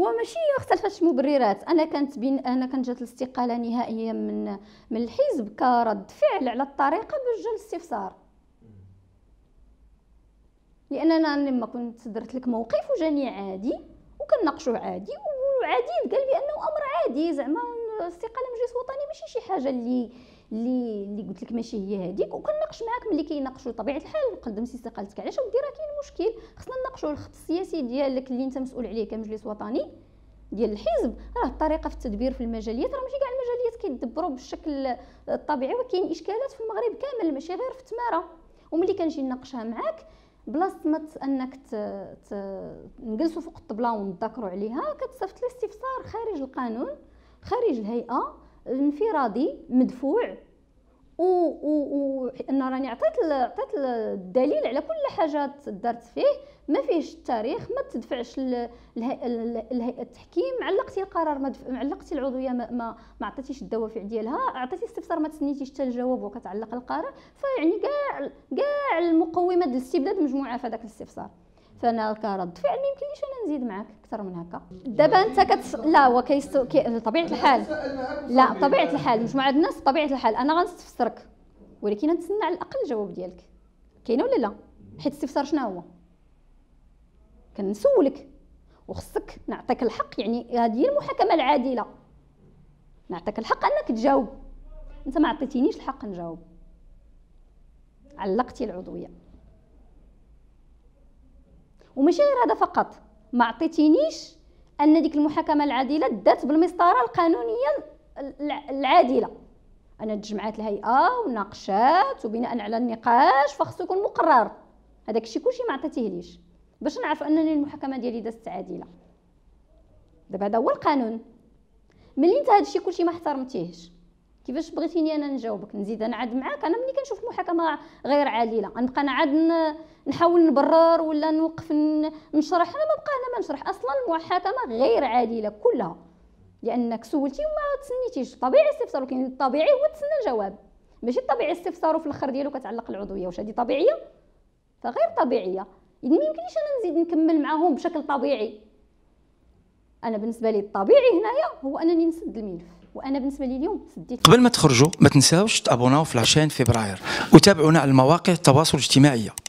هو ماشي اختلفت المبررات. انا كانت جات الاستقاله نهائيا من الحزب كرد فعل على الطريقه باش جا الاستفسار، لاننا لما كنت درت لك موقف وجاني عادي وكنناقشوه عادي وعادي قال بانه امر عادي، زعما الاستقاله من مجلس وطني ماشي شي حاجه اللي قلت لك ماشي هي هذيك، وكنناقش معاك ملي كيناقشوا طبيعه الحال قدمتي استقالتك. علاش ودي راه كاين مشكل، خصنا نناقشوا الخط السياسي ديالك اللي انت مسؤول عليه كمجلس وطني ديال الحزب. راه الطريقه في التدبير في المجاليات، راه ماشي كاع المجاليات كيتدبروا بالشكل الطبيعي، وكاين اشكالات في المغرب كامل ماشي غير في تماره. وملي كنجي نناقشها معاك بلاصه ما انك نجلسوا فوق الطبله ونذكروا عليها، كتصيفط لي استفسار خارج القانون خارج الهيئه انفرادي مدفوع، و انا راني عطيت الدليل على كل حاجه دارت فيه، ما فيهش التاريخ، ما تدفعش الهيئه التحكيم، علقتي القرار ما علقتي العضويه ما عطيتيش الدوافع ديالها، عطيتي استفسار ما تسنيتيش حتى الجواب وكتعلق القرار. فيعني كاع المقومات ديال الاستبداد مجموعه في هذاك الاستفسار. فانا كرد فعل ما يمكنليش انا نزيد معاك اكثر من هكا. دابا انت لا هو طبيعه الحال، لا طبيعه الحال مجموعه الناس طبيعه الحال انا غنستفسرك، ولكن نتسنى على الاقل الجواب ديالك. كاينه ولا لا؟ حيت الاستفسار شنو هو؟ كنسولك وخصك نعطيك الحق، يعني هذه هي المحاكمه العادله، نعطيك الحق انك تجاوب. انت ما عطيتينيش الحق نجاوب، علقتي العضويه. وماشي غير هذا فقط، ما عطيتينيش ان ديك المحاكمه العادله دات بالمسطره القانونيه العادله. انا تجمعات الهيئه وناقشات وبناء على النقاش فخصو يكون مقرر. هذاك الشيء كلشي ما عطيتيهليش باش نعرف انني المحاكمه ديالي دازت عادله. دابا هذا هو القانون. ملي انت هذا الشيء كلشي ما احترمتيهش، كيفاش بغيتيني انا نجاوبك؟ نزيد انا عاد معاك؟ انا ملي كنشوف المحاكمه غير عادله نبقى انا عاد نحاول نبرر ولا نوقف نشرح؟ انا ما بقى انا ما نشرح. اصلا المحاكمه غير عادله كلها، لانك سولتي وما تسنيتيش. طبيعي الاستفسار، ولكن الطبيعي هو تسنى الجواب، ماشي الطبيعي الاستفسار وفي الاخر ديالو كتعلق العضويه. واش هذه طبيعيه؟ فغير طبيعيه. اذا ما يمكنليش انا نزيد نكمل معاهم بشكل طبيعي. انا بالنسبه لي الطبيعي هنايا هو انني نسد الملف، وانا بالنسبه لي اليوم سديت. قبل ما تخرجوا ما تنساوش تابوناو في لاشين فبراير وتابعونا على المواقع التواصل الاجتماعي.